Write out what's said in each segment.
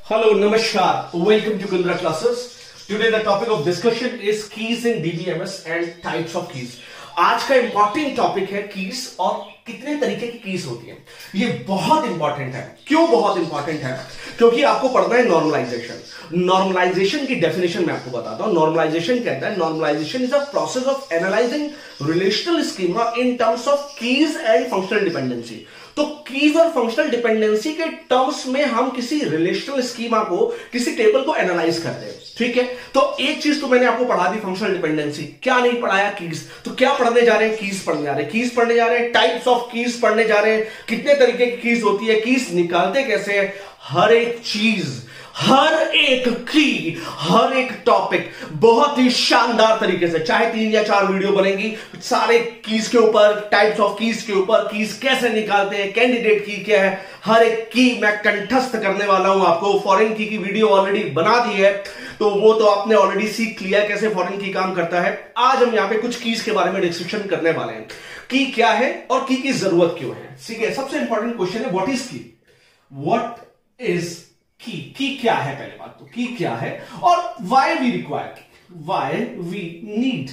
Hello, Namaskar. Welcome to Kundra classes. Today the topic of discussion is keys in DBMS and types of keys. आज का important topic है keys और कितने तरीके की keys होती हैं। ये बहुत इंपॉर्टेंट है। क्यों बहुत इंपॉर्टेंट है? क्योंकि आपको पढ़ना है नॉर्मलाइजेशन। नॉर्मलाइजेशन की डेफिनेशन मैं आपको बताता हूं। नॉर्मलाइजेशन कहता है normalization is a process of analysing relational schema in terms of keys and functional dependency. तो कीज और फंक्शनल डिपेंडेंसी के टर्म्स में हम किसी रिलेशनल स्कीमा को, किसी टेबल को एनालाइज करते हैं। ठीक है, तो एक चीज तो मैंने आपको पढ़ा दी, फंक्शनल डिपेंडेंसी। क्या नहीं पढ़ाया? कीज। तो क्या पढ़ने जा रहे हैं? कीज पढ़ने जा रहे हैं। कीज पढ़ने जा रहे हैं, टाइप्स ऑफ कीज पढ़ने जा रहे हैं। कितने तरीके की कीज होती है, कीज निकालते कैसे हैं, हर एक चीज, हर एक की, हर एक टॉपिक बहुत ही शानदार तरीके से, चाहे 3 या 4 वीडियो बनेंगी सारे कीज के ऊपर, टाइप्स ऑफ कीज के ऊपर, कीज कैसे निकालते हैं, कैंडिडेट की क्या है, हर एक की मैं कंठस्थ करने वाला हूं आपको। फॉरेन की वीडियो ऑलरेडी बना दी है, तो वो तो आपने ऑलरेडी सीख लिया कैसे फॉरेन की काम करता है। आज हम यहां पे कुछ कीज के बारे में डिस्कशन करने वाले हैं। की क्या है और की जरूरत क्यों है। ठीक है, सबसे इंपॉर्टेंट क्वेश्चन है what is key. What is key क्या है? पहले बात तो की क्या है और why we require key, why we need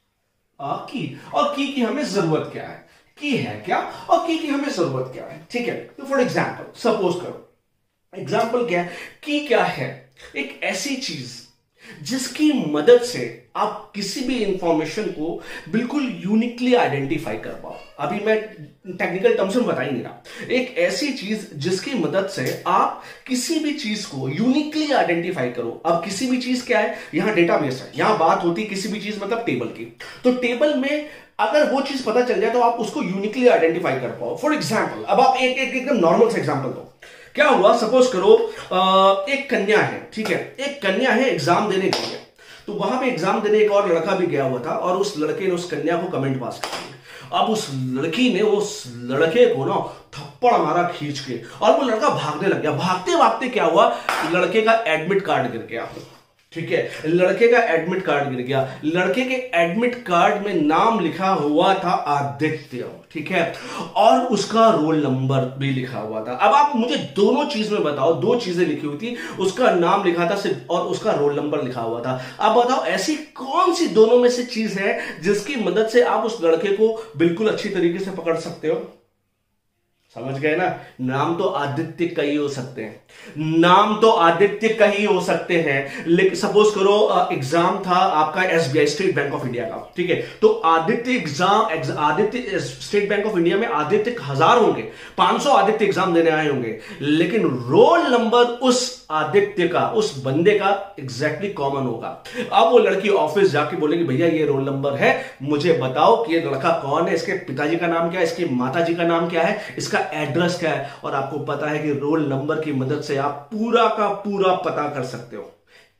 key, और की हमें जरूरत क्या है। की है क्या और की हमें जरूरत क्या है। ठीक है, तो फॉर एग्जाम्पल सपोज करो, एग्जाम्पल क्या है, की क्या है, एक ऐसी चीज जिसकी मदद से आप किसी भी इंफॉर्मेशन को बिल्कुल यूनिकली आइडेंटिफाई कर पाओ। अभी मैं टेक्निकल टर्म्स में बता ही नहीं रहा। एक ऐसी चीज जिसकी मदद से आप किसी भी चीज को यूनिकली आइडेंटिफाई करो। अब किसी भी चीज क्या है, यहां डेटाबेस है, यहां बात होती है किसी भी चीज मतलब टेबल की। तो टेबल में अगर वो चीज पता चल जाए तो आप उसको यूनिकली आइडेंटिफाई कर पाओ। फॉर एग्जाम्पल, अब आप एकदम नॉर्मल से एग्जाम्पल दो। क्या हुआ, सपोज करो एक कन्या है। ठीक है, एक कन्या है, एग्जाम देने के लिए। तो वहां पे एग्जाम देने एक और लड़का भी गया हुआ था और उस लड़के ने उस कन्या को कमेंट पास कर दिया। अब उस लड़की ने उस लड़के को ना थप्पड़ मारा खींच के, और वो लड़का भागने लग गया। भागते भागते क्या हुआ, लड़के का एडमिट कार्ड गिर गया। ठीक है, लड़के का एडमिट कार्ड गिर गया। लड़के के एडमिट कार्ड में नाम लिखा हुआ था आदित्य। ठीक है, और उसका रोल नंबर भी लिखा हुआ था। अब आप मुझे दोनों चीज में बताओ, 2 चीजें लिखी हुई थी, उसका नाम लिखा था सिर्फ और उसका रोल नंबर लिखा हुआ था। अब बताओ ऐसी कौन सी दोनों में से चीज है जिसकी मदद से आप उस लड़के को बिल्कुल अच्छी तरीके से पकड़ सकते हो। समझ गए ना? नाम तो आदित्य का ही हो सकते हैं, नाम तो आदित्य का ही हो सकते हैं। लेकिन सपोज करो एग्जाम था आपका SBI, state bank of India का। ठीक है, तो Aditya state bank of India में आदित्य 1000 होंगे, 500 आदित्य एग्जाम देने आए होंगे, लेकिन रोल नंबर उस आदित्य का, उस बंदे का एग्जैक्टली कॉमन होगा। अब वो लड़की ऑफिस जाके बोलेगी भैया ये रोल नंबर है, मुझे बताओ कि ये लड़का कौन है, इसके पिताजी का नाम क्या है, इसकी माताजी का नाम क्या है, इसका एड्रेस क्या है। और आपको पता है कि रोल नंबर की मदद से आप पूरा का पूरा पता कर सकते हो।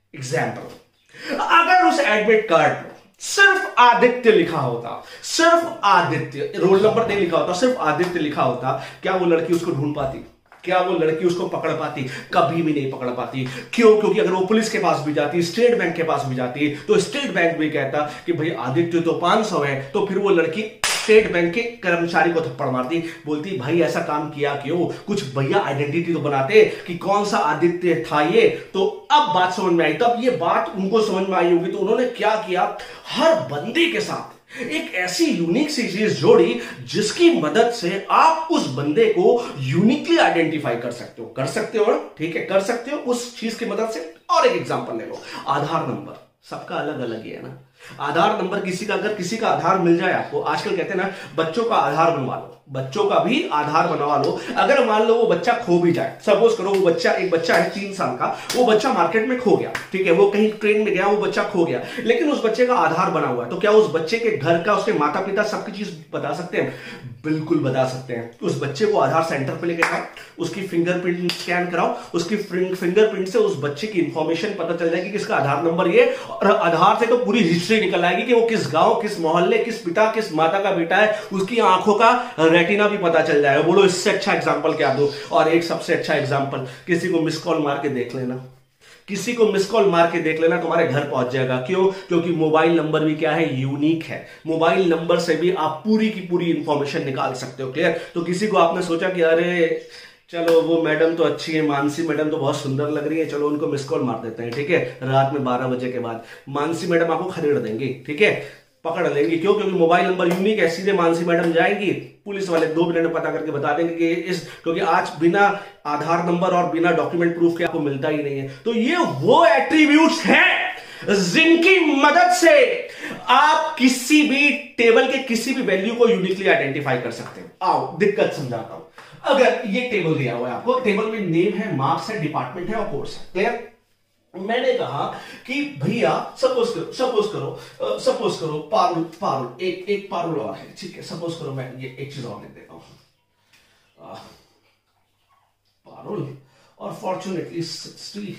एग्जाम्पल, अगर उस एडमिट कार्ड में सिर्फ आदित्य लिखा होता, सिर्फ आदित्य, रोल नंबर नहीं लिखा होता, सिर्फ आदित्य लिखा होता, क्या वो लड़की उसको ढूंढ पाती? क्या वो लड़की उसको पकड़ पाती? कभी भी नहीं पकड़ पाती। क्यों? क्योंकि अगर वो पुलिस के पास भी जाती, स्टेट बैंक के पास भी जाती, तो स्टेट बैंक भी कहता कि भाई आदित्य तो 500 है, तो फिर वो लड़की स्टेट बैंक के कर्मचारी को थप्पड़ मारती, बोलती भाई ऐसा काम किया क्यों, कुछ भैया आइडेंटिटी तो बनाते कि कौन सा आदित्य था ये। तो अब बात समझ में आई, तब ये बात उनको समझ में आई होगी, तो उन्होंने क्या किया, हर बंदे के साथ एक ऐसी यूनिक सी चीज जोड़ी जिसकी मदद से आप उस बंदे को यूनिकली आइडेंटिफाई कर सकते हो। कर सकते हो ना? ठीक है, कर सकते हो उस चीज की मदद से। और एक एग्जांपल ले लो, आधार नंबर। सबका अलग अलग ही है ना आधार नंबर। किसी का, अगर किसी का आधार मिल जाए आपको, आजकल कहते हैं ना बच्चों का आधार बनवा लो, बच्चों का भी आधार बनवा लो। अगर मान लो वो बच्चा खो भी जाए, सपोज करो वो बच्चा, एक बच्चा है 3 साल का, वो बच्चा मार्केट में खो गया। ठीक है, वो कहीं ट्रेन में गया, वो बच्चा खो गया, लेकिन उस बच्चे का आधार बना हुआ है। तो क्या उस बच्चे के घर का, उसके माता पिता सबकी चीज बता सकते हैं? बिल्कुल बता सकते हैं। उस बच्चे को आधार सेंटर पे लेके जाओ, उसकी फिंगरप्रिंट स्कैन कराओ, उसकी फिंगरप्रिंट से उस बच्चे की इंफॉर्मेशन पता चल जाएगी कि इसका आधार नंबर ये, और आधार से तो पूरी हिस्ट्री निकल आएगी कि वो किस गांव, किस मोहल्ले, किस पिता, किस माता का बेटा है। उसकी आंखों का रेटिना भी पता चल जाएगा। बोलो इससे अच्छा एग्जांपल क्या दो? और एक सबसे अच्छा एग्जांपल, किसी को मिस कॉल मार के देख लेना, किसी को मिस कॉल मार के देख लेना, तुम्हारे घर पहुंच जाएगा। क्यों? क्योंकि मोबाइल नंबर भी क्या है, यूनिक है। मोबाइल नंबर से भी आप पूरी की पूरी इंफॉर्मेशन निकाल सकते हो। क्लियर? तो किसी को आपने सोचा कि अरे चलो वो मैडम तो अच्छी है, मानसी मैडम तो बहुत सुंदर लग रही है, चलो उनको मिस कॉल मार देते हैं, ठीक है, रात में 12 बजे के बाद मानसी मैडम आपको खदेड़ देंगी, ठीक है, पकड़ लेंगे। क्यों? क्योंकि मोबाइल नंबर यूनिक है, सीधे मानसी मैडम जाएंगी, पुलिस वाले 2 मिनट में पता करके बता देंगे कि क्योंकि आज बिना आधार नंबर और बिना डॉक्यूमेंट प्रूफ के आपको मिलता ही नहीं है। तो ये वो एट्रीब्यूट्स हैं जिनकी मदद से आप किसी भी टेबल के किसी भी वैल्यू को यूनिकली आइडेंटिफाई कर सकते हैं। आओ दिक्कत समझाता हूं। अगर ये टेबल दिया हुआ है आपको, टेबल में नेम है, मार्क्स है, डिपार्टमेंट है और कोर्स है, क्लियर? मैंने कहा कि भैया सपोज करो पारुल एक पारुल और है, ठीक है, सपोज करो मैं ये एक चीज और लिख देता हूं, पारुल और फॉर्चुनेटली 60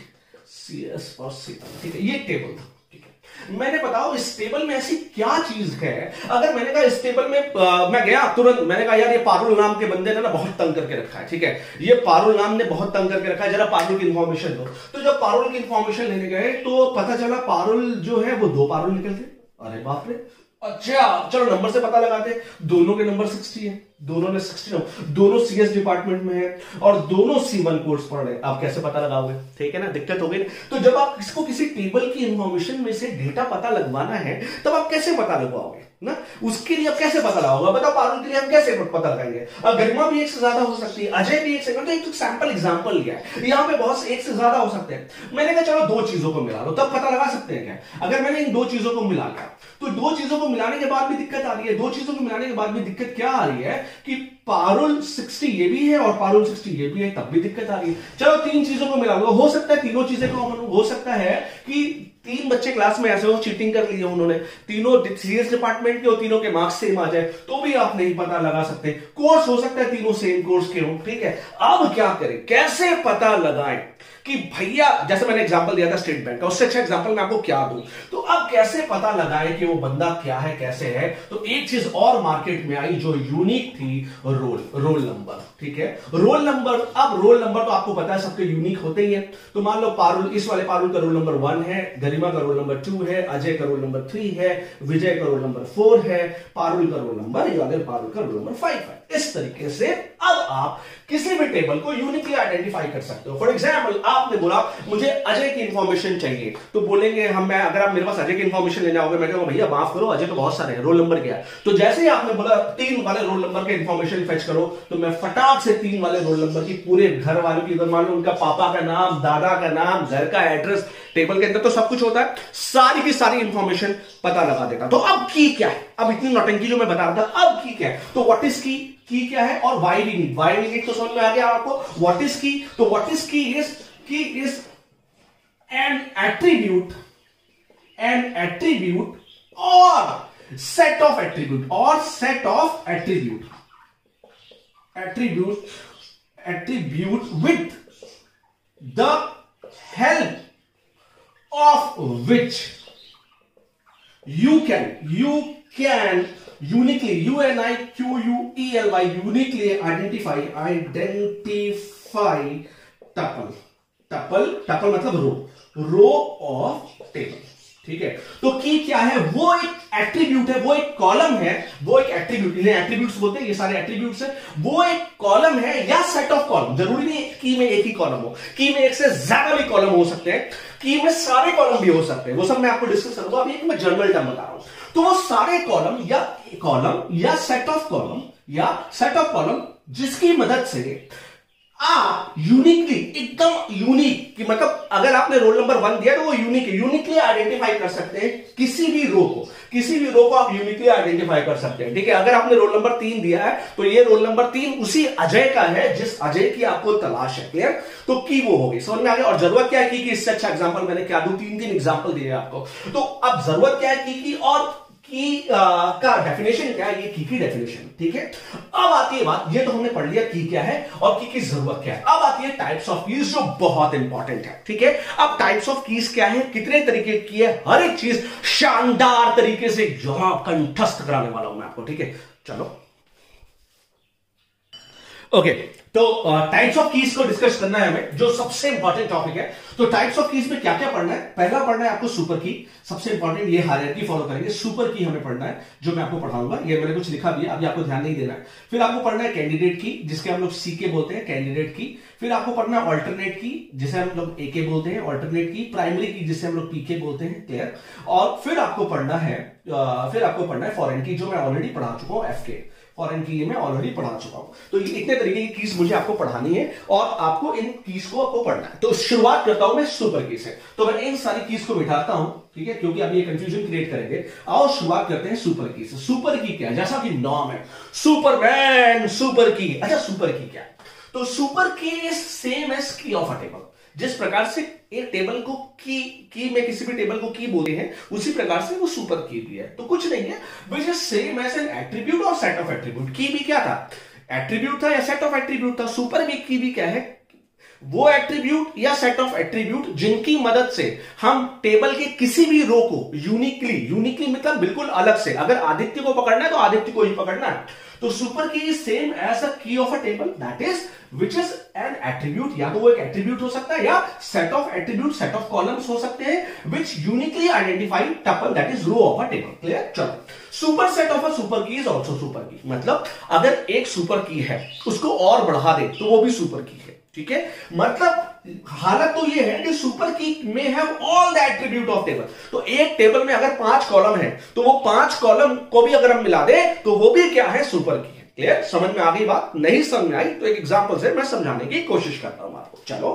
CS और सीता, ठीक है, ये टेबल था, ठीक है। मैंने बताओ इस टेबल में ऐसी क्या चीज है, अगर मैंने कहा इस टेबल में मैं गया तुरंत, मैंने कहा यार ये पारुल नाम के बंदे ने ना बहुत तंग करके रखा है, ठीक है, ये पारुल नाम ने बहुत तंग करके रखा है, जरा पारुल की इंफॉर्मेशन दो। तो जब पारुल की इंफॉर्मेशन लेने गए तो पता चला पारुल जो है वो 2 पारुल निकलते। अरे बाप रे, अच्छा चलो नंबर से पता लगाते, दोनों के नंबर 60 है, दोनों ने 60, दोनों CS डिपार्टमेंट में है और दोनों C1 कोर्स पढ़ रहे हैं। आप कैसे पता लगाओगे? ठीक है ना, दिक्कत हो गई। तो जब आप इसको किसी टेबल की इंफॉर्मेशन में से डेटा पता लगवाना है तब आप कैसे पता लगवाओगे ना, उसके लिए आप कैसे पता लगाओगे? बताओ पारुल के लिए हम कैसे पता लगाएंगे? गरिमा भी एक से ज्यादा हो सकती है, अजय भी एक से, तो एक सैंपल एग्जांपल लिया है, यहां पे बहुत एक से ज्यादा हो सकते हैं। मैंने कहा चलो 2 चीजों को मिला लो, तब पता लगा सकते हैं क्या? अगर मैंने इन 2 चीजों को मिला लिया तो 2 चीजों को मिलाने के बाद भी दिक्कत आ रही है, 2 चीजों को मिलाने के बाद भी दिक्कत क्या आ रही है कि पारुल 60 ये भी है और पारुल 60 ये भी है, तब भी दिक्कत आ रही है। चलो 3 चीजों को मिला लो, हो सकता है तीनों चीजें कॉमन हो सकता है कि 3 बच्चे क्लास में ऐसे हो चीटिंग कर ली है उन्होंने, तीनों CS डिपार्टमेंट के हो, तीनों के मार्क्स सेम आ जाए तो भी आप नहीं पता लगा सकते। कोर्स हो सकता है तीनों सेम कोर्स के हो, ठीक है। अब क्या करें, कैसे पता लगाएं कि भैया, जैसे मैंने एग्जांपल दिया था स्टेट बैंक का, उससे अच्छा एग्जांपल मैं आपको क्या दूं? तो अब कैसे पता लगाएं कि वो बंदा क्या है, कैसे है? तो एक चीज और मार्केट में आई जो यूनिक थी, रोल नंबर, ठीक है, रोल नंबर। अब रोल नंबर तो आपको पता है सबके यूनिक होते ही है। तो मान लो पारुल, इस वाले पारुल का रोल नंबर 1 है, गरिमा का रोल नंबर 2 है, अजय का रोल नंबर 3 है, विजय का रोल नंबर 4 है, पारुल का रोल नंबर या पारुल का रोल नंबर 5 है। इस तरीके से अब आप किसी भी टेबल को यूनिकली आइडेंटिफाई कर सकते हो। फॉर एग्जाम्पल आपने बोला मुझे अजय की इंफॉर्मेशन चाहिए, तो बोलेंगे हम, अगर आप मेरे पास अजय की इंफॉर्मेशन लेने आओगे, मैं कहूंगा भैया माफ करो अजय तो बहुत सारे हैं, रोल नंबर क्या है? तो जैसे ही आपने बोला 3 वाले रोल नंबर के इंफॉर्मेशन फेच करो, तो मैं फटाक से 3 वाले रोल नंबर की पूरे घर वालों की, मान लो उनका पापा का नाम, दादा का नाम, घर का एड्रेस, टेबल के अंदर तो सब कुछ होता है, सारी की सारी इंफॉर्मेशन पता लगा देता। तो अब की क्या है? अब इतनी नौटंकी जो मैं बता रहा था, अब की क्या है? तो व्हाट इज की क्या है और वाई वी नीड तो समझ में आ गया आपको। What is key? तो what is key is an attribute और set of attribute with the help of which you can uniquely uniquely identify tuple मतलब रो ऑफ टेबल, ठीक है। तो की क्या है? वो एक एट्रीब्यूट है, वो एक कॉलम है, वो एक एट्रीब्यूट, इन्हें एट्रीब्यूट्स बोलते हैं, ये सारे एट्रीब्यूट्स हैं। वो एक कॉलम है या सेट ऑफ कॉलम, जरूरी नहीं की में एक ही कॉलम हो, की में एक से ज्यादा भी कॉलम हो सकते हैं, की में सारे कॉलम भी हो सकते हैं, वो सब मैं आपको डिस्कस करूंगा। अभी एक मैं जनरल टर्म बता रहा हूं। तो वो सारे कॉलम या सेट ऑफ कॉलम जिसकी मदद से आप यूनिकली, एकदम यूनिक कि मतलब अगर आपने रोल नंबर 1 दिया तो वो यूनिकली आइडेंटिफाई कर सकते हैं किसी भी रो को आप यूनिकली आइडेंटिफाई कर सकते हैं, ठीक है। अगर आपने रोल नंबर 3 दिया है तो ये रोल नंबर 3 उसी अजय का है जिस अजय की आपको तलाश है, क्लियर? तो की वो होगी, समझ में आ गया। और जरूरत क्या है की इससे अच्छा एग्जांपल मैंने क्या दूं? 3 एग्जांपल दिए आपको। तो अब जरूरत क्या है की और की का डेफिनेशन क्या है? ये की डेफिनेशन, ठीक है। अब आती है बात, ये तो हमने पढ़ लिया की क्या है और की जरूरत क्या है। अब आती है टाइप्स ऑफ कीज जो बहुत इंपॉर्टेंट है, ठीक है। अब टाइप्स ऑफ कीज क्या है, कितने तरीके की है, हर एक चीज शानदार तरीके से जहां कंठस्थ कराने वाला हूं मैं आपको, ठीक है। चलो ओके, तो टाइप्स ऑफ कीज को डिस्कस करना है हमें, जो सबसे इंपॉर्टेंट टॉपिक है। तो टाइप्स ऑफ कीज में क्या क्या पढ़ना है? पहला पढ़ना है आपको सुपर की, सबसे इंपॉर्टेंट, ये हायरार्की फॉलो करेंगे। सुपर की हमें पढ़ना है, जो मैं आपको पढ़ाऊंगा, ये मैंने कुछ लिखा भी है, अभी आपको ध्यान नहीं देना है। फिर आपको पढ़ना है कैंडिडेट की, जिसके हम लोग सी के बोलते हैं, कैंडिडेट की। फिर आपको पढ़ना है ऑल्टरनेट की, जिसे हम लोग ए के बोलते हैं, ऑल्टरनेट की। प्राइमरी की, जिसे हम लोग पी के बोलते हैं, क्लियर। और फिर आपको पढ़ना है फॉरेन की, जो मैं ऑलरेडी पढ़ा चुका हूं, एफ के फॉरेन की, ये मैं ऑलरेडी पढ़ा चुका हूं। तो ये इतने तरीके की कीज मुझे आपको पढ़ानी है और आपको इन कीज को आपको पढ़ना है। तो शुरुआत करता हूं मैं सुपर की से। तो मैं इन सारी कीज को बिठाता हूं, ठीक है, क्योंकि अब ये कंफ्यूजन क्रिएट करेंगे। आओ शुरुआत करते हैं सुपर की से। सुपर की क्या है? जैसा कि नाम है सुपरमैन, सुपर की। अच्छा, सुपर की क्या है? तो super key is same as key of a table. जिस प्रकार से एक टेबल को की में किसी भी टेबल को की बोलते हैं, उसी प्रकार से वो सुपर की भी है। तो कुछ नहीं है, which is same as an attribute और सेट ऑफ एट्रीब्यूट। की भी क्या था? एट्रीब्यूट था या सेट ऑफ एट्रीब्यूट था। सुपर की भी क्या है? वो एट्रीब्यूट या सेट ऑफ एट्रीब्यूट जिनकी मदद से हम टेबल के किसी भी रो को यूनिकली मतलब बिल्कुल अलग से, अगर आदित्य को पकड़ना है तो आदित्य को ही पकड़ना है। तो super key is same as a key of a table, that is which is an attribute. या तो वो एक एट्रीब्यूट हो सकता है या set of attribute, set of columns हो सकते हैं, which uniquely identify tuple, that is row of a table. Clear? चलो, super set of a super key is also super key. मतलब अगर एक सुपर की है, उसको और बढ़ा दे तो वो भी सुपर की है, ठीक है। मतलब हालत तो ये है कि सुपर की में have all the attribute of table. तो एक टेबल में अगर 5 कॉलम है, तो वो 5 कॉलम को भी अगर हम मिला दे तो वो भी क्या है? सुपर की है। क्लियर? समझ में आ गई बात? नहीं समझ में आई तो एक एग्जांपल से मैं समझाने की कोशिश करता हूं आपको। चलो,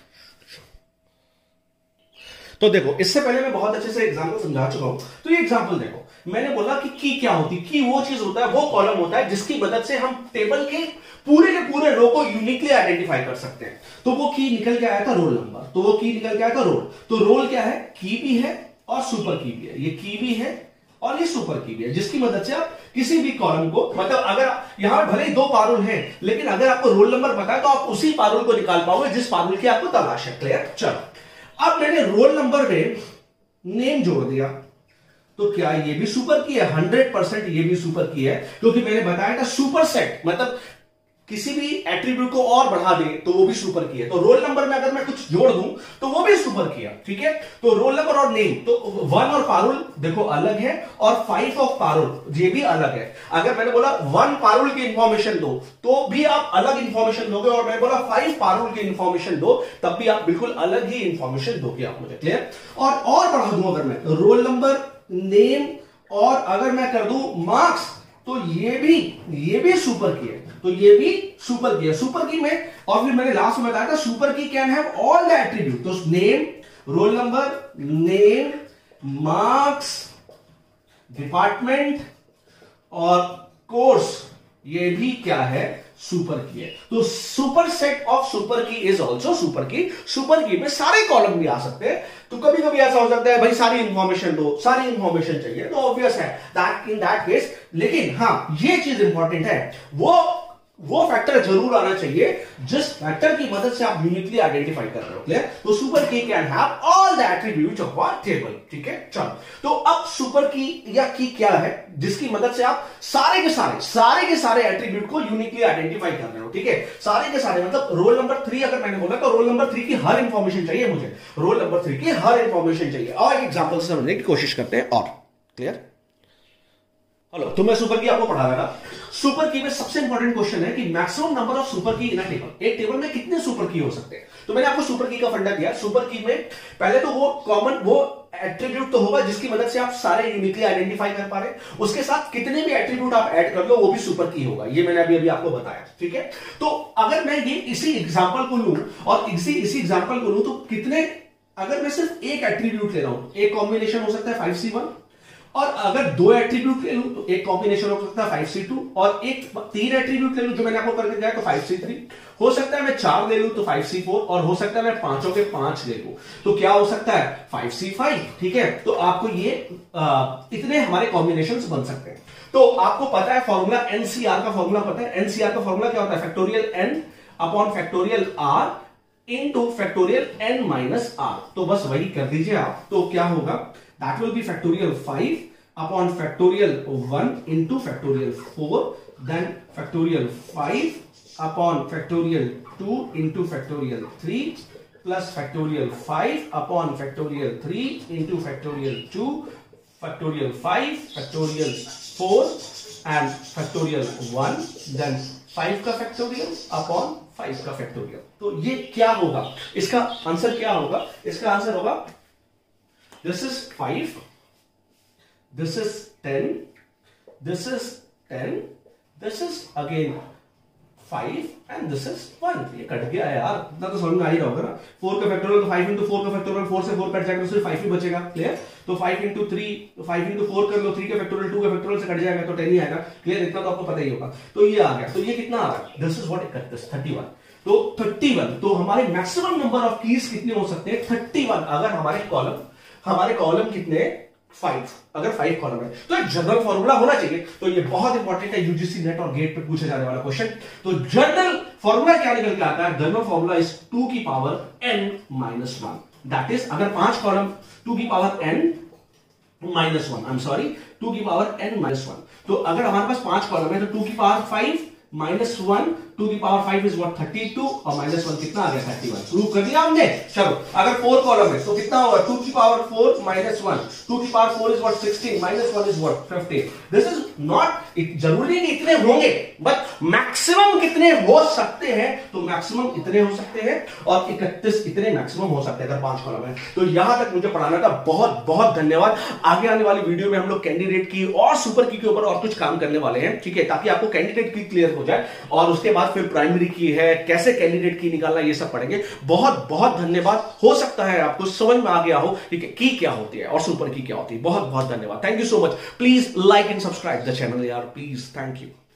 तो देखो, इससे पहले मैं बहुत अच्छे से एग्जांपल समझा चुका हूं। तो ये एग्जांपल देखो, मैंने बोला कि की क्या होती? की वो चीज होता है, वो कॉलम होता है जिसकी मदद से हम टेबल के पूरे रो को यूनिकली आइडेंटिफाई कर सकते हैं। तो वो की निकल के आया था रोल नंबर, तो वो की निकल के आया था रोल। तो रोल क्या है? की भी है और सुपर की भी है। ये की भी है और ये सुपर की भी है, जिसकी मदद से आप किसी भी कॉलम को, मतलब अगर यहां भले ही 2 पारुल हैं, लेकिन अगर आपको रोल नंबर पता है तो आप उसी पारुल को निकाल पाओगे जिस पारुल की आपको तलाश है। क्लियर? चलो, अब मैंने रोल नंबर में नेम जोड़ दिया, तो क्या ये भी सुपर की है? 100% ये भी सुपर की है, क्योंकि मैंने बताया था सुपर सेट मतलब किसी भी एट्रीब्यूट को और बढ़ा दे तो वो भी सुपर की है। तो रोल नंबर में अगर मैं कुछ जोड़ दूं तो वो भी सुपर किया, ठीक है। तो रोल नंबर और नेम, तो 1 और पारुल देखो अलग है, और 5 ऑफ पारुल ये भी अलग है। अगर मैंने बोला 1 पारुल की इंफॉर्मेशन दो तो भी आप अलग इंफॉर्मेशन दोगे, और मैंने बोला 5 पारुल की इंफॉर्मेशन दो तब भी आप बिल्कुल अलग ही इंफॉर्मेशन दोगे आप मुझे। क्लियर? और बढ़ा दूं अगर मैं रोल नंबर, नेम और अगर मैं कर दूं मार्क्स, तो ये भी सुपर की है। तो ये भी सुपर की है। सुपर की में, और फिर मैंने लास्ट में बताया था super key can have all the attribute. तो name, roll number, name, marks, department और कोर्स, ये भी क्या है? सुपर की है। तो super set of super key is also super key. Super key में सारे कॉलम भी आ सकते हैं। तो कभी कभी ऐसा हो सकता है भाई सारी इंफॉर्मेशन दो, सारी इंफॉर्मेशन चाहिए, तो ऑब्वियस है दैट इन दैट केस, लेकिन हाँ ये चीज इंपॉर्टेंट है, वो फैक्टर जरूर आना चाहिए जिस फैक्टर की मदद से आप यूनिकली आइडेंटिफाई कर रहे हो। क्लियर? तो super key can have all the attributes of a table, ठीक है। चलो, तो अब सुपर की या की क्या है? जिसकी मदद से आप सारे के सारे एट्रीब्यूट को यूनिकली आइडेंटिफाई कर रहे हो, ठीक है। सारे के सारे मतलब रोल नंबर 3 अगर मैंने बोला तो रोल नंबर 3 की हर इंफॉर्मेशन चाहिए मुझे, रोल नंबर 3 की हर इंफॉर्मेशन चाहिए। और एक एग्जांपल से समझने की कोशिश करते हैं। और क्लियर? हेलो, तो मैं सुपर की आपको पढ़ा रहा था। सुपर की में सबसे इंपॉर्टेंट क्वेश्चन है कि मैक्सिमम नंबर ऑफ सुपर की इन अ टेबल। एक टेबल में कितने सुपर की हो सकते हैं? तो मैंने आपको सुपर की का फंडा दिया। सुपर की में पहले तो वो कॉमन वो एट्रीब्यूट तो होगा जिसकी मदद से आप सारे यूनिकली आइडेंटिफाई कर पा रहे हैं। उसके साथ कितने भी एट्रीब्यूट आप ऐड कर लो वो भी सुपर की होगा। ये मैंने अभी आपको बताया, ठीक है। तो अगर मैं ये इसी एग्जांपल को लूं और इसी एग्जांपल को लूं तो कितने, अगर मैं सिर्फ एक एट्रीब्यूट ले रहा हूं, एक कॉम्बिनेशन हो सकता है 5C1, और अगर 2 एट्रीब्यूट ले लूं तो एक कॉम्बिनेशन हो सकता है 5C2, और एक 3 एट्रीब्यूट ले लूं जो मैंने आपको करके दिया तो 5C3, हो सकता है मैं 4 ले लूं तो 5C4, और हो सकता है मैं 5 के 5 ले लूं तो क्या हो सकता है 5C5, ठीक है। तो आपको ये इतने हमारे कॉम्बिनेशंस बन सकते हैं। तो आपको पता है फॉर्मूला, एनसीआर का फॉर्मूला पता है। एनसीआर का फॉर्मूला क्या होता है? Factorial n upon factorial r into factorial n minus r। तो बस वही कर दीजिए आप, तो क्या होगा? That will be factorial 5 upon factorial 1 into factorial 4, then factorial 5 upon factorial 2 into factorial 3 plus factorial 5 upon factorial 3 into factorial 2 factorial 5 factorial 4 and factorial 1 then 5 का फैक्टोरियल अपॉन 5 का फैक्टोरियल। तो ये क्या होगा, इसका आंसर क्या होगा? इसका आंसर होगा this is 5, this is 10, this is 10, this is again 5 and this is 1। ये कट गया है यार, इतना तो समझ में आ ही रहा होगा ना। 4 का फैक्टोरियल तो 5 इंटू 4 का फैक्टोरियल, 4 से 4 कट जाएगा तो सिर्फ 5 ही बचेगा। क्लियर? तो 5 इंटू 3, तो 5 इंटू 4 कर लो, 3 का फैक्टोरियल 2 का फैक्टोरियल से कट जाएगा तो 10 ही आएगा। क्लियर? इतना तो आपको पता ही होगा। तो ये आ गया, तो ये कितना आ रहा है? दिस इज व्हाट 31, तो 31। तो हमारे मैक्सिमम नंबर ऑफ कीज कितने हो सकते हैं? 31। अगर हमारे कॉलम कितने? 5। अगर 5 कॉलम है तो एक जनरल फॉर्मूला होना चाहिए। तो ये बहुत इंपॉर्टेंट है, यूजीसी नेट और गेट पे पूछे जाने वाला क्वेश्चन। तो जनरल फॉर्मूला क्या निकल के आता है? जनरल फॉर्मूला इज 2 की power n minus 1। That is अगर 5 कॉलम 2 की power n minus 1, I am sorry 2 की पावर n माइनस 1। तो अगर हमारे पास 5 कॉलम है तो 2 की पावर 5 माइनस 1, 2 की पावर 5 इज व्हाट 32 और माइनस 1 कितना आ गया? 31। प्रूव कर दिया हमने। चलो अगर 4 कॉलम है तो कितना होगा? 2 की पावर 4 माइनस 1, 2 की power 4 is what 16, minus 1 is what 15। This is not, जरूरी नहीं इतने होंगे, बट मैक्सिमम कितने हो सकते हैं? तो मैक्सिमम इतने हो सकते हैं और 31 इतने मैक्सिमम हो सकते हैं अगर 5 कॉलम है। तो यहां तक मुझे पढ़ाने का बहुत बहुत धन्यवाद। आगे आने वाली वीडियो में हम लोग कैंडिडेट की और सुपर की के ऊपर और कुछ काम करने वाले हैं, ठीक है, ताकि आपको कैंडिडेट की क्लियर हो जाए और उसके बाद फिर प्राइमरी की है, कैसे कैंडिडेट की निकालना, ये सब पढ़ेंगे। बहुत बहुत धन्यवाद। हो सकता है आपको समझ में आ गया हो ठीक है की क्या होती है और सुपर की क्या होती है। बहुत बहुत धन्यवाद। Thank you so much. Please like and subscribe the channel यार, प्लीज। Thank you.